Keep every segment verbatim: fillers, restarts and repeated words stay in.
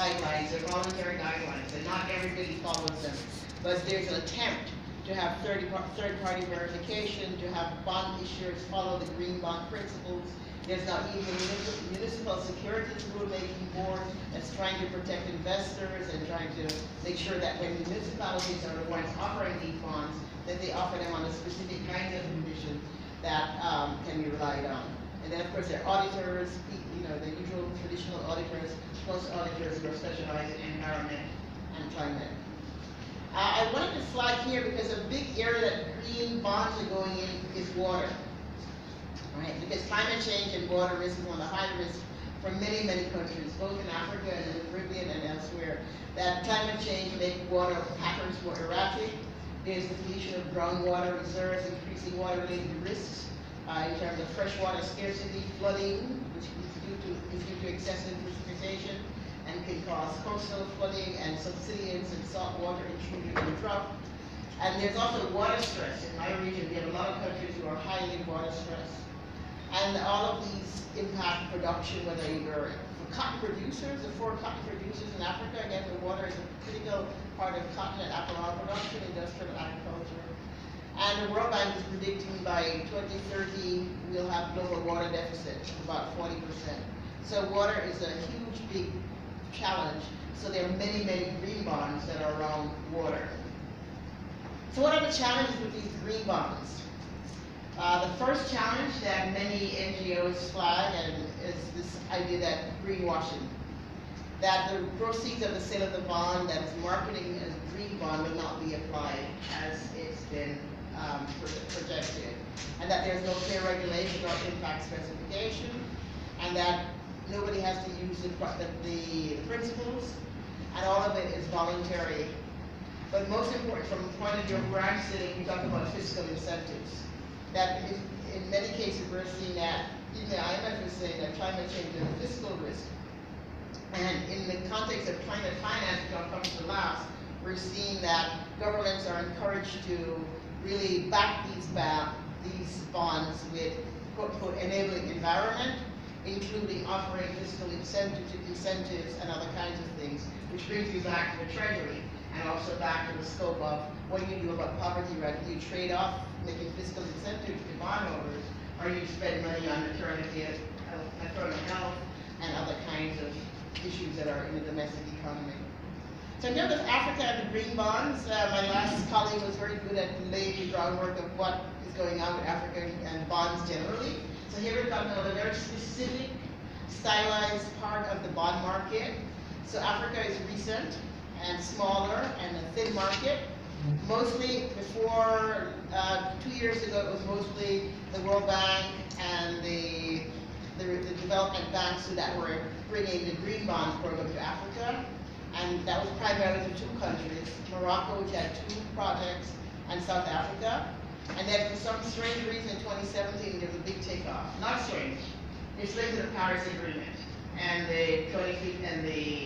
guidelines. They're voluntary guidelines, and not everybody follows them. But there's an attempt to have third-party verification, to have bond issuers follow the green bond principles. There's now even a municipal securities rulemaking board that's trying to protect investors and trying to make sure that when municipalities are the ones offering these bonds, that they offer them on a specific kind of condition that um, can be relied on. And then, of course, there are auditors, you know, the usual traditional auditors, plus auditors who are specialized in environment and climate. Uh, I wanted to flag here because a big area that green bonds are going in is water. Right? Because climate change and water risk is one of the high risk for many, many countries, both in Africa and in the Caribbean and elsewhere. That climate change makes water patterns more erratic. There's depletion of groundwater reserves, increasing water-related risks uh, in terms of freshwater scarcity, flooding, which is due to, is due to excessive precipitation and can cause coastal flooding and subsidence and saltwater intrusion and drought. And there's also water stress. In my region, we have a lot of countries who are highly water stressed. And all of these impact production, whether you're for cotton producers or for cotton producers in Africa. Again, the water is a critical part of cotton and apparel production, industrial agriculture. And the World Bank is predicting by twenty thirty, we'll have global water deficit of about forty percent. So water is a huge, big challenge. So there are many, many green bonds that are around water. So what are the challenges with these green bonds? Uh, the first challenge that many N G Os flag and is this idea that greenwashing, that the proceeds of the sale of the bond that is marketing as green bond will not be applied as it's been um, projected, and that there's no clear regulation or impact specification, and that nobody has to use the, the, the principles, and all of it is voluntary. But most important, from the point of view of grant setting, we talk about fiscal incentives. That in, in many cases we're seeing that, even the I M F is saying that climate change is a fiscal risk. And in the context of climate finance, which I'll come to last, we're seeing that governments are encouraged to really back these, ba these bonds with quote, quote, enabling environment, including offering fiscal incentives, incentives and other kinds of things, which brings you back to the Treasury and also back to the scope of what do you do about poverty, right? Do you trade off making fiscal incentives to bondholders, or you spend money on maternity, maternal health, and other kinds of issues that are in the domestic economy. So in terms of Africa and the green bonds, uh, my last colleague was very good at laying the groundwork of what is going on with Africa and bonds generally. So here we're talking about a very specific, stylized part of the bond market. So Africa is recent and smaller and a thin market. Mostly before, uh, two years ago, it was mostly the World Bank and the, the, the development banks that were bringing the green bond program to Africa. And that was primarily to two countries, Morocco, which had two projects, and South Africa. And then for some strange reason in twenty seventeen, there was a big takeoff. Not strange. It's linked to the Paris Agreement and the twenty and the,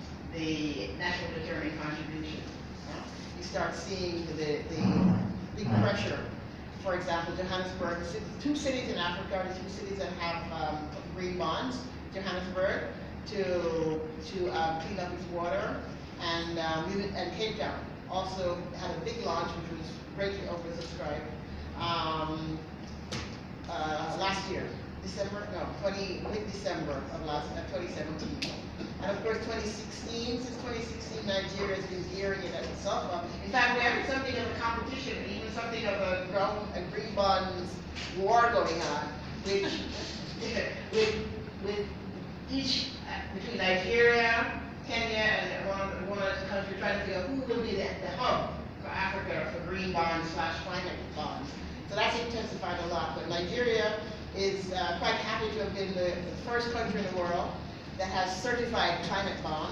the national determining contribution. You start seeing the, the big pressure. For example, Johannesburg, two cities in Africa are the two cities that have um, green bonds. Johannesburg to to um, clean up its water, and um, and Cape Town also had a big launch, which was greatly oversubscribed um, uh, last year, December, no, twenty mid December of last uh, twenty seventeen. And of course, twenty sixteen, since twenty sixteen, Nigeria has been gearing it itself up. In fact, we have something of a competition, even something of a, ground, a green bonds war going on, which, with, with each, uh, between Nigeria, Kenya, and one, one other country trying to figure out who will be the, the hub for Africa for green bonds slash climate bonds. So that's intensified a lot. But Nigeria is uh, quite happy to have been the, the first country in the world that has certified climate bond,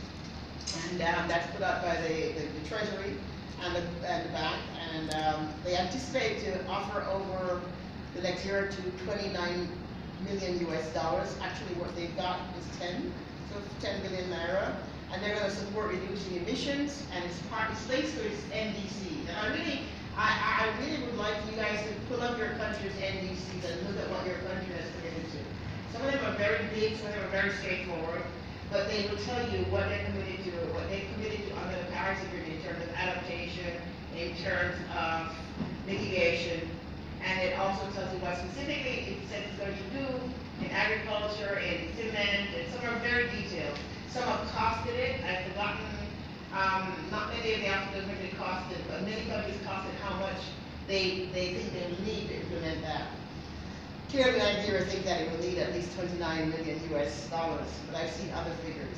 and um, that's put out by the, the, the Treasury and the, and the bank, and um, they anticipate to offer over the next year to twenty-nine million U S dollars. Actually, what they've got is ten, so ten billion naira, and they're going to support reducing emissions, and it's part, it's linked to its N D Cs. And I really, I, I really would like you guys to pull up your country's N D Cs and look at what your country has committed to. Some of them are very big, some of them are very straightforward, but they will tell you what they're committed to, what they committed to under the Paris Agreement in terms of adaptation, in terms of mitigation, and it also tells you what specifically it says it's going to do in agriculture, in cement, and some are very detailed. Some have costed it. I've forgotten, um, not many of the African countries costed, but many countries costed how much they, they think they will need to implement that. Clearly, Nigeria think that it will need at least twenty-nine million U S dollars, but I've seen other figures.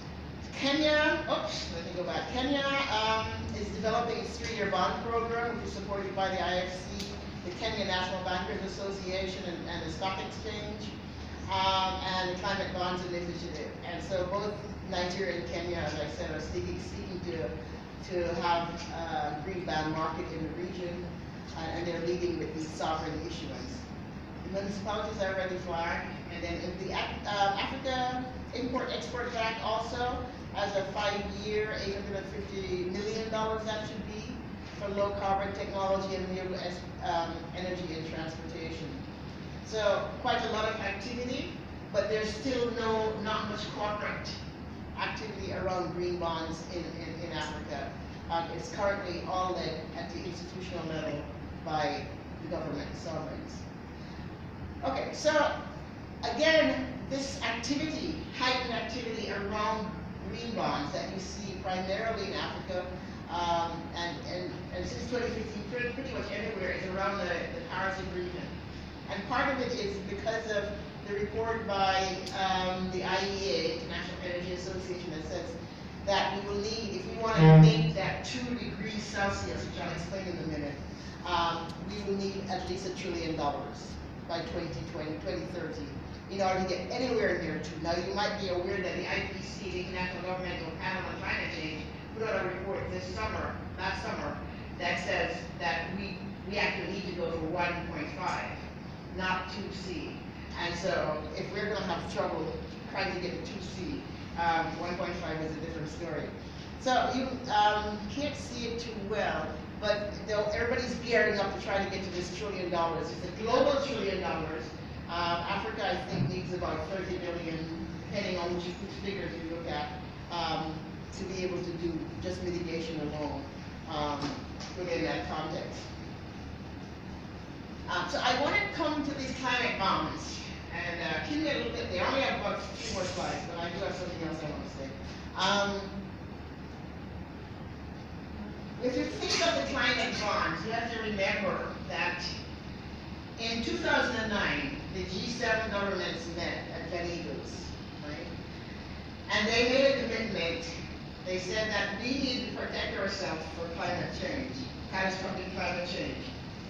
Kenya, oops, let me go back. Kenya um, is developing its three-year bond program, which is supported by the I F C, the Kenya National Bankers Association, and, and the Stock Exchange, um, and the Climate Bonds Initiative. And so both Nigeria and Kenya, as I said, are seeking, seeking to, to have a green bond market in the region, uh, and they're leading with the sovereign issuance. The municipalities are already flagged, and then in the uh, Africa Import-Export Bank also has a five-year, eight hundred fifty million dollars that should be for low-carbon technology and renewable um, energy and transportation. So quite a lot of activity, but there's still no, not much corporate activity around green bonds in, in, in Africa. Um, it's currently all led at the institutional level by the government sovereigns. Okay, so again, this activity, heightened activity around green bonds that you see primarily in Africa, um, and, and, and since twenty fifteen, pretty, pretty much everywhere, is around the, the Paris Agreement. And part of it is because of the report by um, the I E A, International Energy Association, that says that we will need, if we want to make that two degrees Celsius, which I'll explain in a minute, um, we will need at least a trillion dollars by twenty twenty, twenty thirty, in order to get anywhere near two. Now, you might be aware that the I P C, the International Governmental Panel on Climate Change, put out a report this summer, last summer, that says that we, we actually need to go to one point five, not two C. And so, if we're going to have trouble trying to get to two C, um, one point five is a different story. So, you um, can't see it too well, but everybody's gearing up to try to get to this trillion dollars. It's a global trillion dollars. Um, Africa, I think, needs about thirty billion, depending on which, which figures you look at, um, to be able to do just mitigation alone um, within that context. Um, so I want to come to these climate bonds, and uh, keep me a little bit. They only have about a few more slides, but I do have something else I want to say. Um, If you think of the climate bonds, you have to remember that in two thousand nine, the G seven governments met at Gleneagles, right? And they made a commitment. They said that we need to protect ourselves for climate change, catastrophic climate change.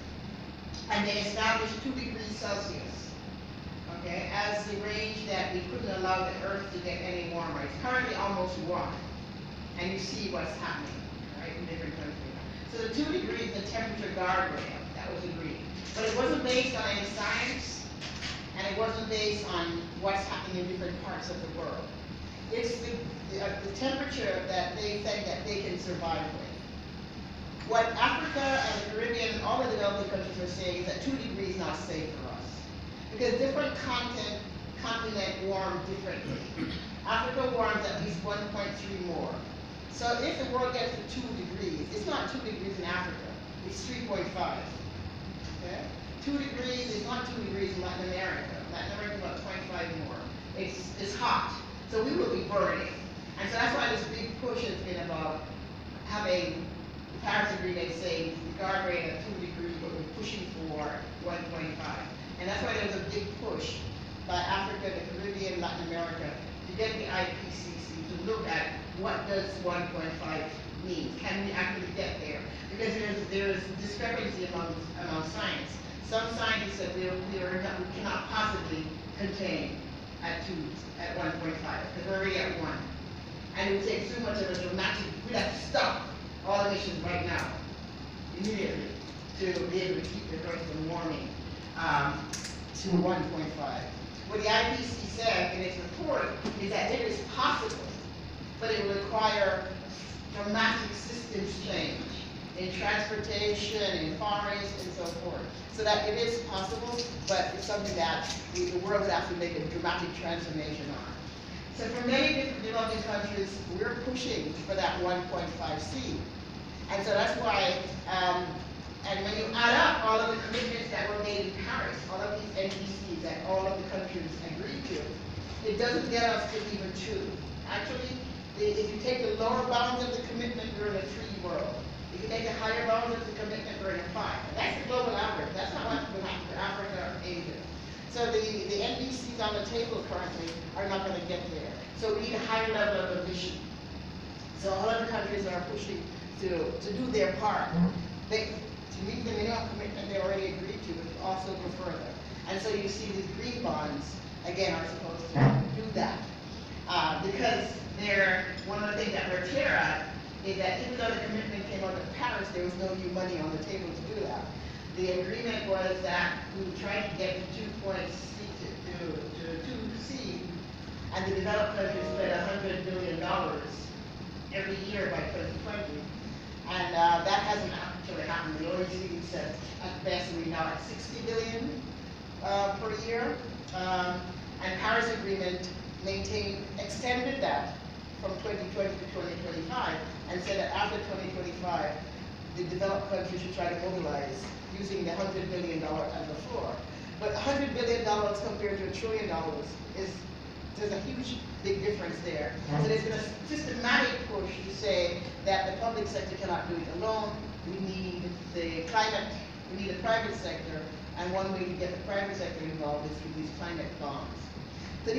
And they established two degrees Celsius, okay, as the range that we couldn't allow the Earth to get any warmer. It's currently almost one, and you see what's happening. In different countries. So the two degrees, the temperature guardrail, that was agreed. But it wasn't based on any science, and it wasn't based on what's happening in different parts of the world. It's the, the, uh, the temperature that they think that they can survive with. What Africa and the Caribbean and all the developing countries are saying is that two degrees is not safe for us. Because different content, continent warm differently. Africa warms at least one point three more. So if the world gets to two degrees, it's not two degrees in Africa, it's three point five. Okay? Two degrees is not two degrees in Latin America. Latin America is about twenty-five more. It's, it's hot, so we will be burning. And so that's why this big push has been about having the Paris Agreement saying the guardrail at two degrees, but we're pushing for one point five. And that's why there's a big push by Africa, the Caribbean, Latin America, to get the I P C C to look at what does one point five mean? Can we actually get there? Because there's there's discrepancy among among science. Some scientists said we are, we, are not, we cannot possibly contain at two at one point five because we're already at one, and it would take too much of a dramatic. We'd have to stop all emissions right now, immediately, to be able to keep the Earth from warming um, to one point five. What the I P C C said in its report is that it is possible, but it will require dramatic systems change in transportation, in forests, and so forth. So that it is possible, but it's something that we, the world would have to make a dramatic transformation on. So for many different, developing countries, we're pushing for that one point five C. And so that's why, um, and when you add up all of the commitments that were made in Paris, all of these N D Cs that all of the countries agreed to, it doesn't get us to even two. Actually, the, if you take the lower bounds of the commitment, we're in a three world. If you take the higher bounds of the commitment, we're in a five. And that's the global average. That's not what will happen to Africa or Asia. So the, the N D Cs on the table currently are not going to get there. So we need a higher level of ambition. So all of the countries are pushing to, to do their part. They, to meet the minimum commitment they already agreed to, but also go further. And so you see these green bonds, again, are supposed to do that. Uh, because they're, one of the things that we're clear at is that even though the commitment came out of Paris, there was no new money on the table to do that. The agreement was that we would try to get to two point C to, to, to two C, and the developed countries spent one hundred billion dollars every year by twenty twenty. And uh, that hasn't actually happened. The O E C D said at best we're now at sixty billion uh, per year. Um, and Paris Agreement maintained, extended that from twenty twenty to twenty twenty-five, and said that after twenty twenty-five, the developed countries should try to mobilize using the one hundred billion dollars as the floor. But one hundred billion dollars compared to a trillion dollars is, there's a huge, big difference there. So there's been a systematic push to say that the public sector cannot do it alone. We need the climate, we need the private sector, and one way to get the private sector involved is through these climate bonds.